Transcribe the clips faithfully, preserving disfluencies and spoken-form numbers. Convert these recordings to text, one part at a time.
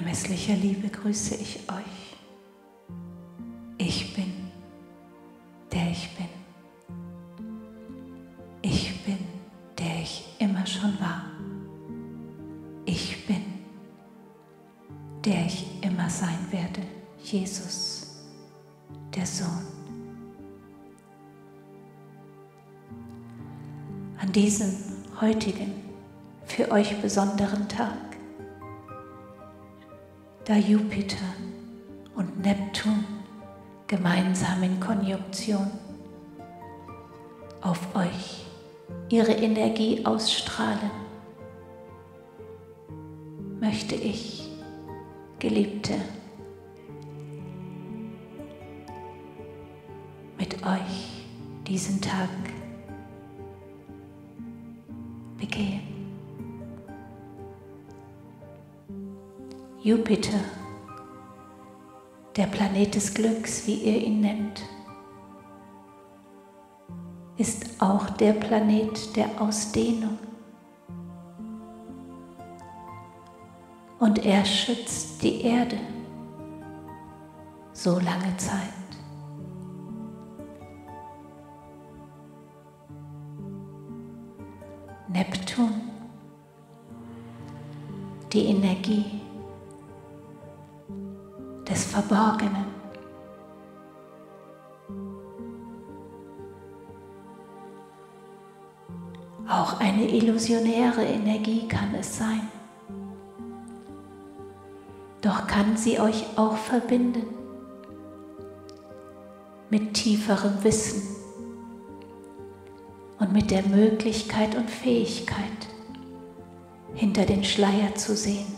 unermesslicher Liebe grüße ich euch. Ich bin, der ich bin. Ich bin, der ich immer schon war. Ich bin, der ich immer sein werde. Jesus, der Sohn. An diesem heutigen, für euch besonderen Tag, da Jupiter und Neptun gemeinsam in Konjunktion auf euch ihre Energie ausstrahlen, möchte ich, Geliebte, mit euch diesen Tag begehen. Jupiter, der Planet des Glücks, wie ihr ihn nennt, ist auch der Planet der Ausdehnung. Und er schützt die Erde so lange Zeit. Neptun, die Energie des Verborgenen. Auch eine illusionäre Energie kann es sein. Doch kann sie euch auch verbinden mit tieferem Wissen und mit der Möglichkeit und Fähigkeit, hinter den Schleier zu sehen.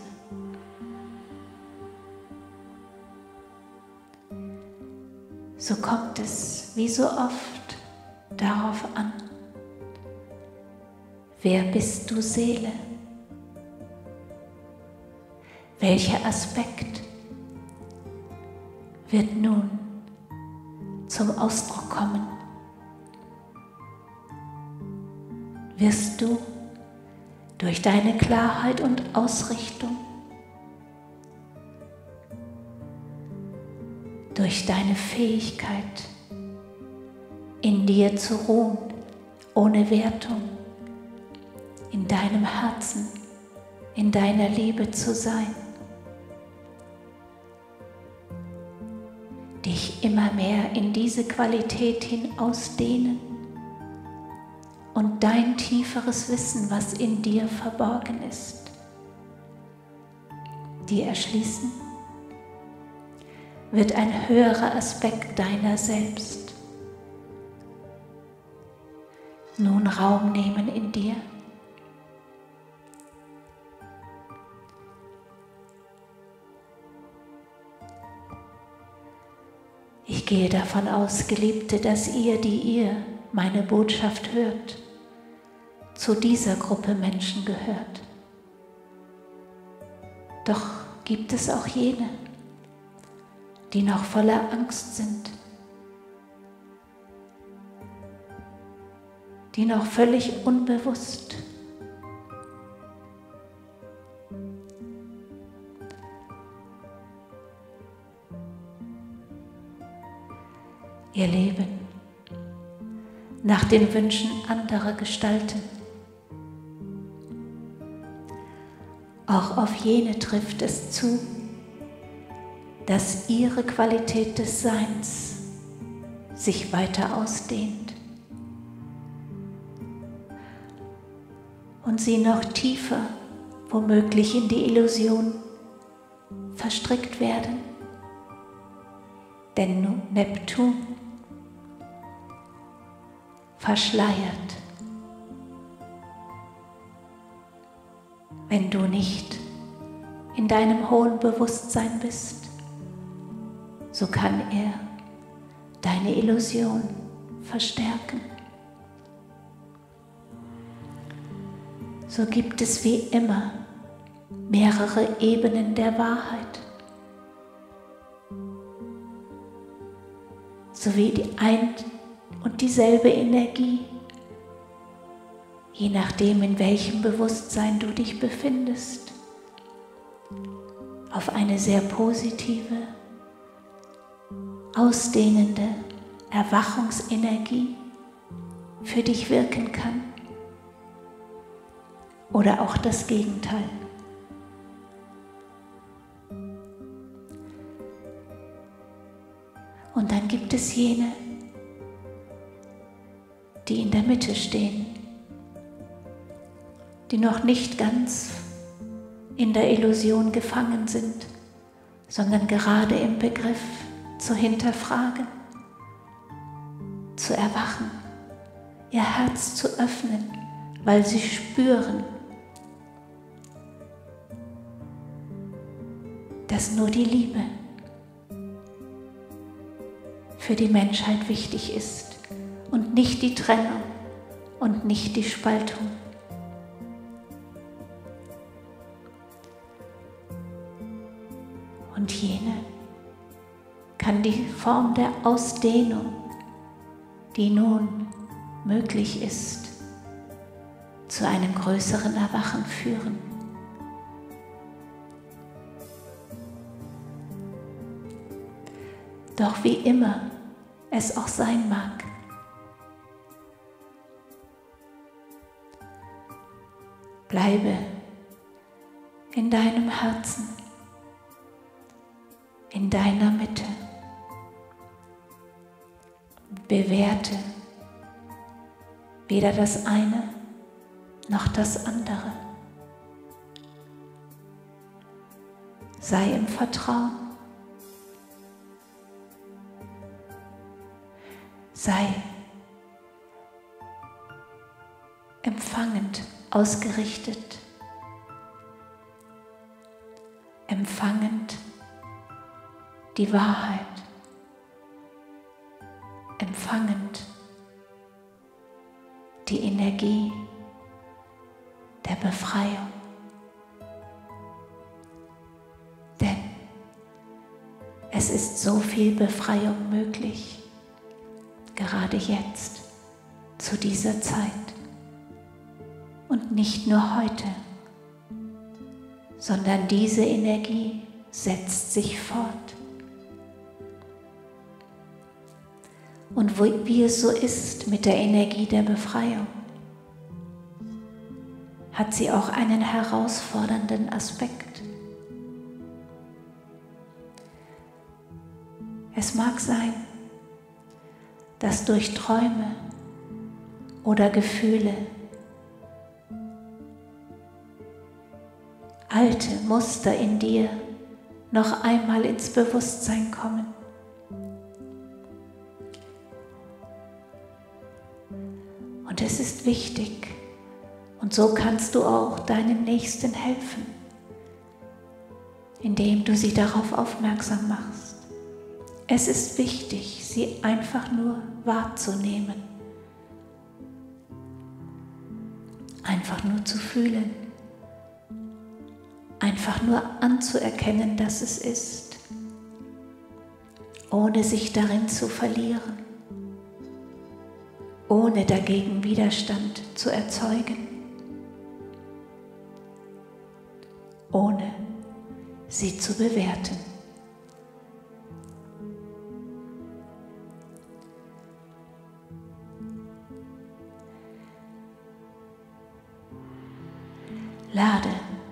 So kommt es wie so oft darauf an, wer bist du, Seele? Welcher Aspekt wird nun zum Ausdruck kommen? Wirst du durch deine Klarheit und Ausrichtung, durch deine Fähigkeit, in dir zu ruhen, ohne Wertung, in deinem Herzen, in deiner Liebe zu sein, dich immer mehr in diese Qualität hin ausdehnen und dein tieferes Wissen, was in dir verborgen ist, dir erschließen, wird ein höherer Aspekt deiner selbst nun Raum nehmen in dir. Ich gehe davon aus, Geliebte, dass ihr, die ihr meine Botschaft hört, zu dieser Gruppe Menschen gehört. Doch gibt es auch jene, die noch voller Angst sind, die noch völlig unbewusst ihr Leben nach den Wünschen anderer gestalten. Auch auf jene trifft es zu, dass ihre Qualität des Seins sich weiter ausdehnt und sie noch tiefer, womöglich in die Illusion verstrickt werden. Denn Neptun verschleiert. Wenn du nicht in deinem hohen Bewusstsein bist, so kann er deine Illusion verstärken. So gibt es wie immer mehrere Ebenen der Wahrheit, sowie die ein und dieselbe Energie, je nachdem, in welchem Bewusstsein du dich befindest, auf eine sehr positive, ausdehnende Erwachungsenergie für dich wirken kann oder auch das Gegenteil. Und dann gibt es jene, die in der Mitte stehen, die noch nicht ganz in der Illusion gefangen sind, sondern gerade im Begriff zu hinterfragen, zu erwachen, ihr Herz zu öffnen, weil sie spüren, dass nur die Liebe für die Menschheit wichtig ist und nicht die Trennung und nicht die Spaltung. Und jene kann die Form der Ausdehnung, die nun möglich ist, zu einem größeren Erwachen führen. Doch wie immer es auch sein mag, bleibe in deinem Herzen, in deiner Mitte. Bewerte weder das eine noch das andere. Sei im Vertrauen. Sei empfangend ausgerichtet, empfangend die Wahrheit, empfangend die Energie der Befreiung. Denn es ist so viel Befreiung möglich, gerade jetzt, zu dieser Zeit. Und nicht nur heute, sondern diese Energie setzt sich fort. Und wie es so ist mit der Energie der Befreiung, hat sie auch einen herausfordernden Aspekt. Es mag sein, dass durch Träume oder Gefühle alte Muster in dir noch einmal ins Bewusstsein kommen. Und es ist wichtig, und so kannst du auch deinem Nächsten helfen, indem du sie darauf aufmerksam machst. Es ist wichtig, sie einfach nur wahrzunehmen, einfach nur zu fühlen, einfach nur anzuerkennen, dass es ist, ohne sich darin zu verlieren, ohne dagegen Widerstand zu erzeugen, ohne sie zu bewerten. Lade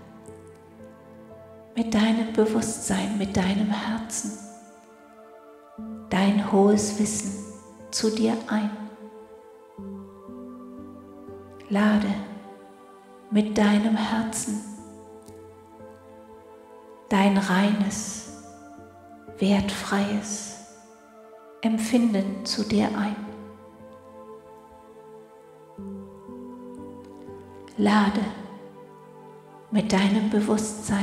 mit deinem Bewusstsein, mit deinem Herzen dein hohes Wissen zu dir ein. Lade mit deinem Herzen dein reines, wertfreies Empfinden zu dir ein. Lade mit deinem Bewusstsein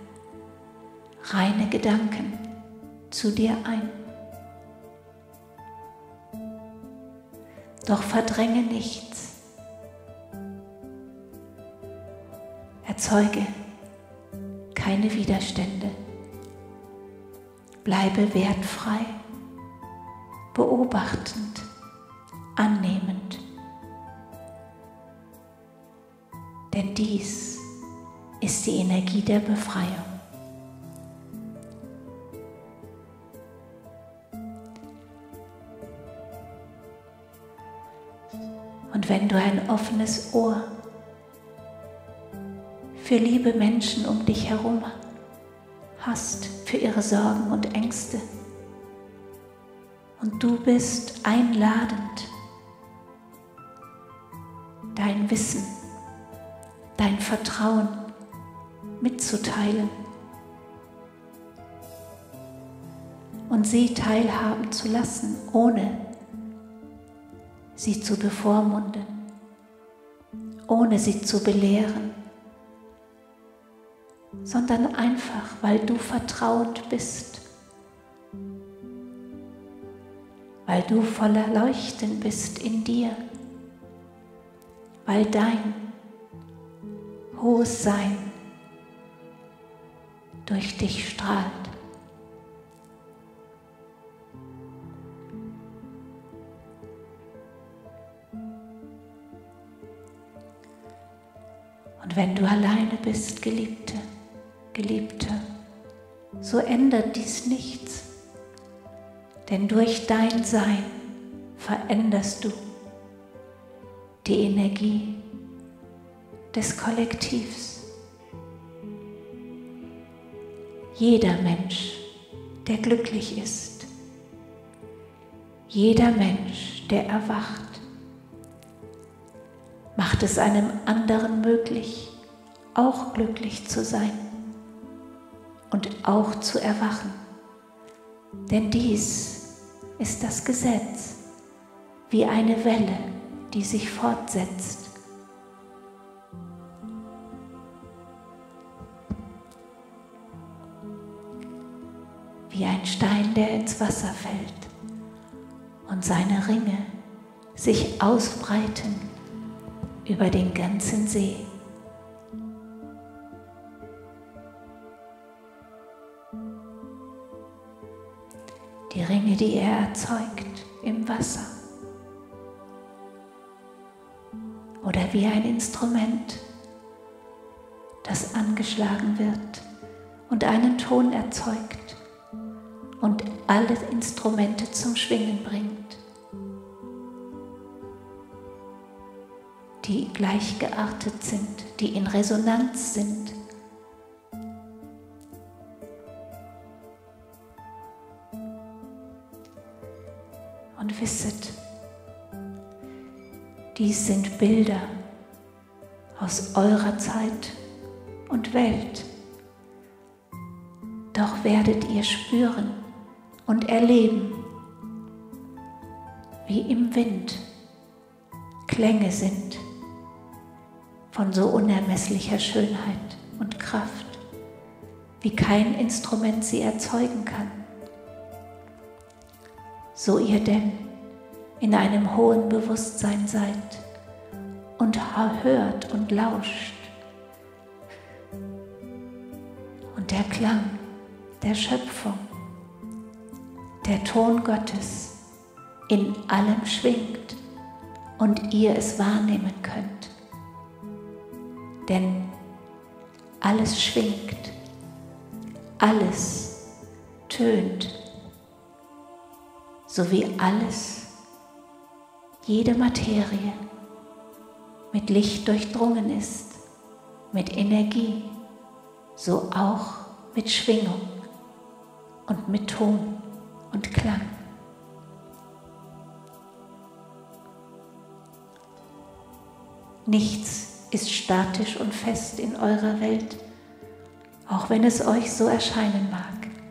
reine Gedanken zu dir ein. Doch verdränge nichts. Erzeuge keine Widerstände. Bleibe wertfrei, beobachtend, annehmend. Denn dies ist die Energie der Befreiung. Und wenn du ein offenes Ohr für liebe Menschen um dich herum hast, für ihre Sorgen und Ängste, und du bist einladend, dein Wissen, dein Vertrauen mitzuteilen und sie teilhaben zu lassen, ohne sie zu bevormunden, ohne sie zu belehren, sondern einfach, weil du vertrauend bist, weil du voller Leuchten bist in dir, weil dein hohes Sein durch dich strahlt. Und wenn du alleine bist, Geliebte, Geliebter, so ändert dies nichts, denn durch dein Sein veränderst du die Energie des Kollektivs. Jeder Mensch, der glücklich ist, jeder Mensch, der erwacht, macht es einem anderen möglich, auch glücklich zu sein und auch zu erwachen. Denn dies ist das Gesetz, wie eine Welle, die sich fortsetzt. Wie ein Stein, der ins Wasser fällt und seine Ringe sich ausbreiten über den ganzen See. Die Ringe, die er erzeugt im Wasser. Oder wie ein Instrument, das angeschlagen wird und einen Ton erzeugt und alle Instrumente zum Schwingen bringt, die gleichgeartet sind, die in Resonanz sind. Und wisset, dies sind Bilder aus eurer Zeit und Welt. Doch werdet ihr spüren und erleben, wie im Wind Klänge sind von so unermesslicher Schönheit und Kraft, wie kein Instrument sie erzeugen kann. So ihr denn in einem hohen Bewusstsein seid und hört und lauscht und der Klang der Schöpfung, der Ton Gottes in allem schwingt und ihr es wahrnehmen könnt. Denn alles schwingt, alles tönt, so wie alles, jede Materie mit Licht durchdrungen ist, mit Energie, so auch mit Schwingung und mit Ton und Klang. Nichts ist statisch und fest in eurer Welt, auch wenn es euch so erscheinen mag.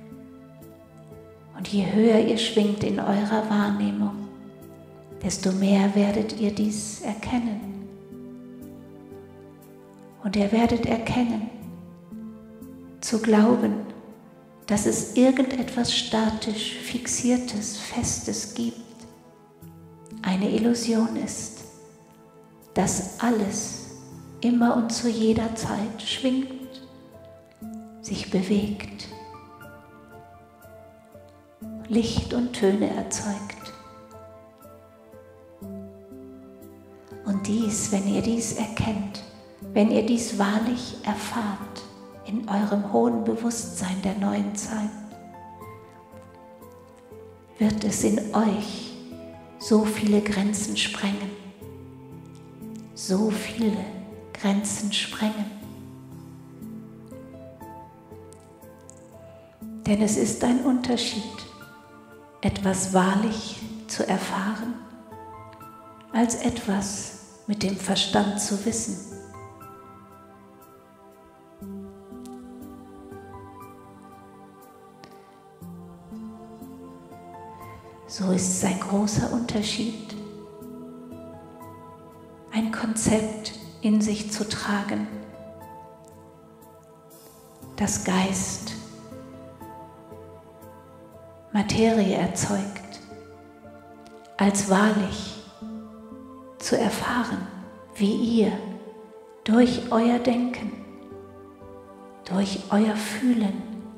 Und je höher ihr schwingt in eurer Wahrnehmung, desto mehr werdet ihr dies erkennen. Und ihr werdet erkennen, zu glauben, dass es irgendetwas statisch Fixiertes, Festes gibt, eine Illusion ist, dass alles immer und zu jeder Zeit schwingt, sich bewegt, Licht und Töne erzeugt. Und dies, wenn ihr dies erkennt, wenn ihr dies wahrlich erfahrt in eurem hohen Bewusstsein der neuen Zeit, wird es in euch so viele Grenzen sprengen, so viele Grenzen sprengen. Denn es ist ein Unterschied, etwas wahrlich zu erfahren, als etwas mit dem Verstand zu wissen. So ist es ein großer Unterschied, ein Konzept in sich zu tragen, das Geist Materie erzeugt, als wahrlich zu erfahren, wie ihr durch euer Denken, durch euer Fühlen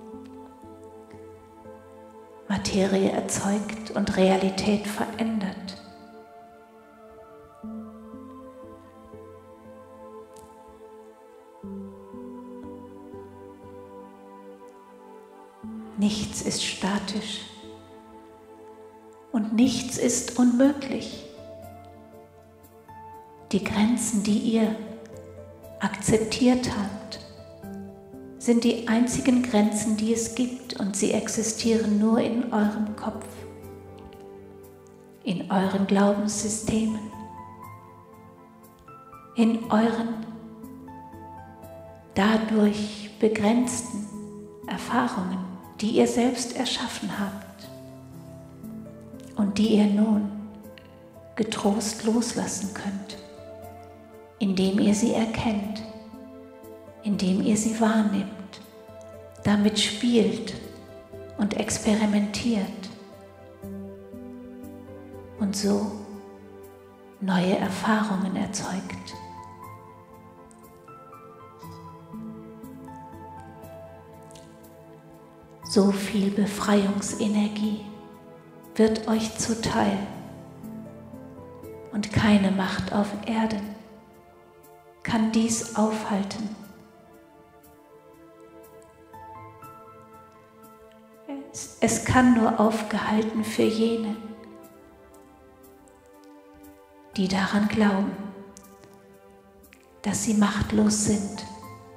Materie erzeugt und Realität verändert. Nichts ist statisch und nichts ist unmöglich. Die Grenzen, die ihr akzeptiert habt, sind die einzigen Grenzen, die es gibt, und sie existieren nur in eurem Kopf, in euren Glaubenssystemen, in euren dadurch begrenzten Erfahrungen, die ihr selbst erschaffen habt und die ihr nun getrost loslassen könnt, indem ihr sie erkennt, indem ihr sie wahrnimmt, damit spielt und experimentiert und so neue Erfahrungen erzeugt. So viel Befreiungsenergie wird euch zuteil und keine Macht auf Erden kann dies aufhalten. Es, es kann nur aufgehalten für jene, die daran glauben, dass sie machtlos sind,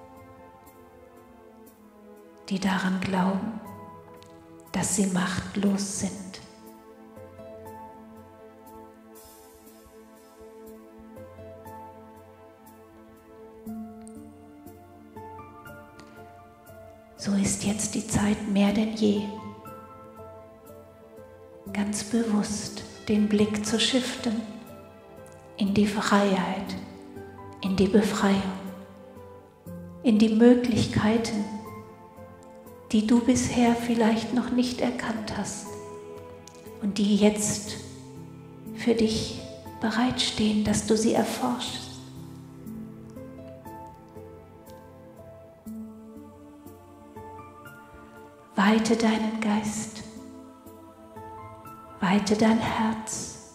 die daran glauben, dass sie machtlos sind. So ist jetzt die Zeit mehr denn je, ganz bewusst den Blick zu shiften in die Freiheit, in die Befreiung, in die Möglichkeiten, die du bisher vielleicht noch nicht erkannt hast und die jetzt für dich bereitstehen, dass du sie erforschst. Weite deinen Geist, weite dein Herz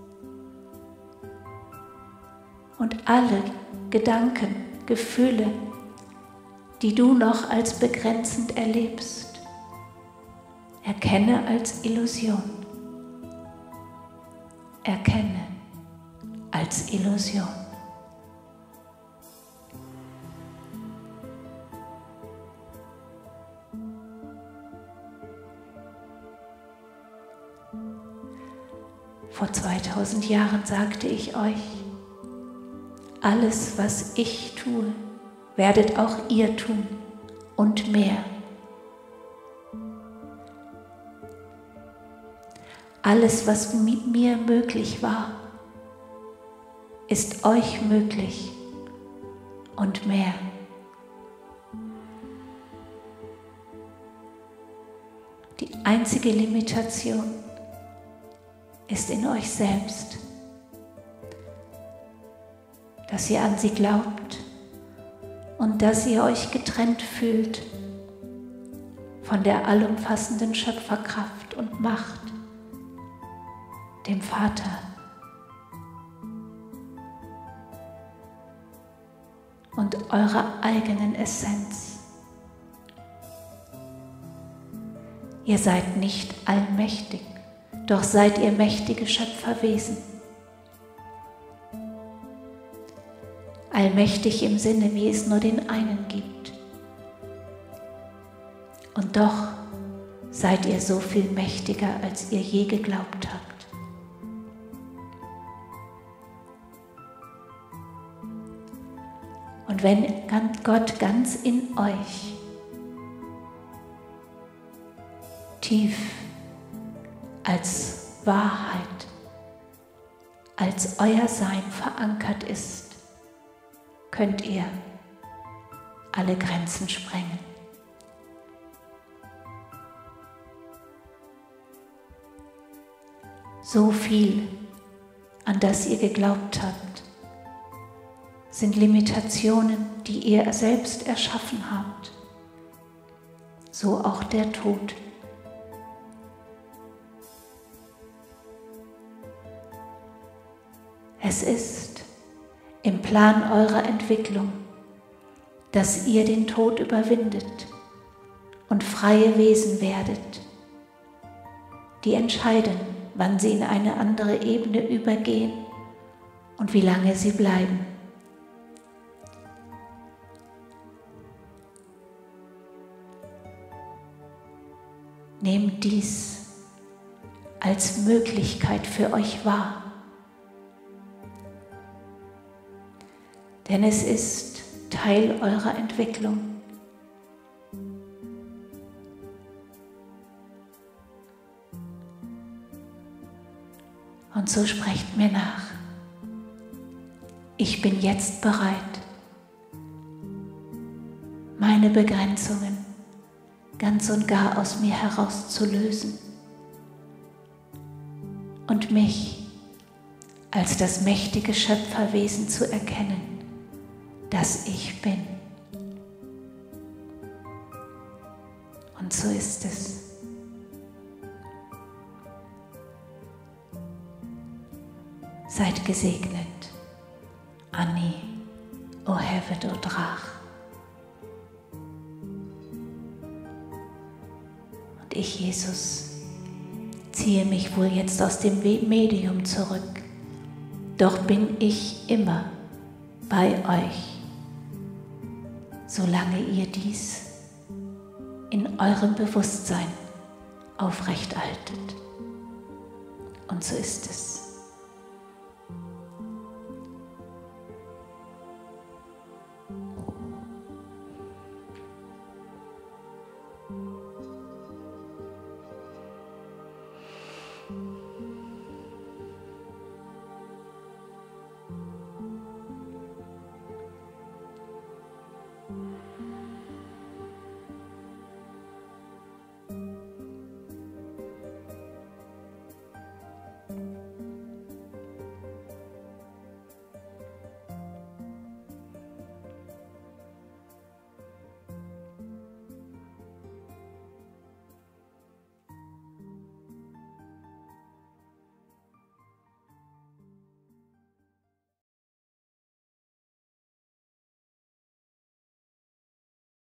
und alle Gedanken, Gefühle, die du noch als begrenzend erlebst, erkenne als Illusion. Erkenne als Illusion. Vor zweitausend Jahren sagte ich euch, alles, was ich tue, werdet auch ihr tun und mehr. Alles, was mit mir möglich war, ist euch möglich und mehr. Die einzige Limitation ist in euch selbst, dass ihr an sie glaubt und dass ihr euch getrennt fühlt von der allumfassenden Schöpferkraft und Macht, dem Vater. Und eurer eigenen Essenz. Ihr seid nicht allmächtig, doch seid ihr mächtige Schöpferwesen. allmächtig im Sinne, wie es nur den einen gibt. Und doch seid ihr so viel mächtiger, als ihr je geglaubt habt. Und wenn Gott ganz in euch tief als Wahrheit, als euer Sein verankert ist, könnt ihr alle Grenzen sprengen. So viel, an das ihr geglaubt habt, sind Limitationen, die ihr selbst erschaffen habt. So auch der Tod. Es ist im Plan eurer Entwicklung, dass ihr den Tod überwindet und freie Wesen werdet, die entscheiden, wann sie in eine andere Ebene übergehen und wie lange sie bleiben. Nehmt dies als Möglichkeit für euch wahr. Denn es ist Teil eurer Entwicklung. Und so sprecht mir nach. Ich bin jetzt bereit, meine Begrenzungen ganz und gar aus mir herauszulösen und mich als das mächtige Schöpferwesen zu erkennen, das ich bin. Und so ist es. Seid gesegnet, Annie, o Hevet, o Drach. Und ich, Jesus, ziehe mich wohl jetzt aus dem Medium zurück, doch bin ich immer bei euch, solange ihr dies in eurem Bewusstsein aufrechterhaltet. Und so ist es.